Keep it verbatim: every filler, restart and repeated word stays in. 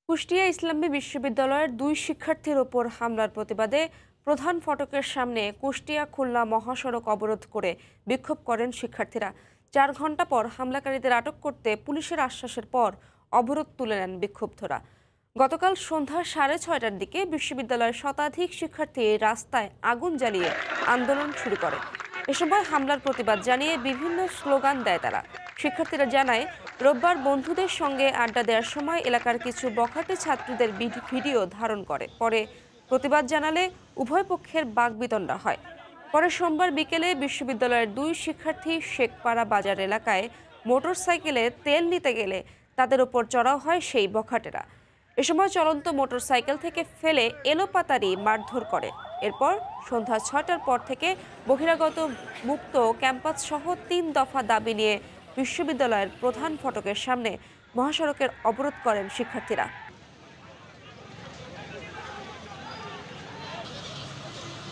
কুষ্টিয়া ইসলামী বিশ্ববিদ্যালয়ের দুই শিক্ষার্থীর ওপর হামলার প্রতিবাদে প্রধান ফটকের সামনে কুষ্টিয়া খুলনা মহাসড়ক অবরোধ করে বিক্ষোভ করেন শিক্ষার্থীরা। চার ঘন্টা পর হামলাকারীদের আটক করতে পুলিশের আশ্বাসের পর অবরোধ তুলে নেন বিক্ষুব্ধরা। গতকাল সন্ধ্যা সাড়ে ছয়টার দিকে বিশ্ববিদ্যালয়ের শতাধিক শিক্ষার্থী রাস্তায় আগুন জ্বালিয়ে আন্দোলন শুরু করে। এ সময় হামলার প্রতিবাদ জানিয়ে বিভিন্ন স্লোগান দেয় তারা। শিক্ষার্থীরা জানায়, রোববার বন্ধুদের সঙ্গে আড্ডা দেওয়ার সময় এলাকার কিছু বখাটে ছাত্রীদের ভিডিও ধারণ করে। পরে প্রতিবাদ জানালে উভয় পক্ষের বাকবিতণ্ডা হয়। পরে সোমবার বিকেলে বিশ্ববিদ্যালয়ের দুই শিক্ষার্থী শেখপাড়া বাজার এলাকায় মোটরসাইকেলে তেল নিতে গেলে তাদের ওপর চড়াও হয় সেই বখাটেরা। এ সময় চলন্ত মোটরসাইকেল থেকে ফেলে এলোপাতাড়ি মারধর করে। এরপর সন্ধ্যা ছয়টার পর থেকে বহিরাগত মুক্ত ক্যাম্পাস সহ তিন দফা দাবি নিয়ে বিশ্ববিদ্যালয়ের প্রধান ফটকের সামনে মহাসড়কের অবরোধ করেন শিক্ষার্থীরা।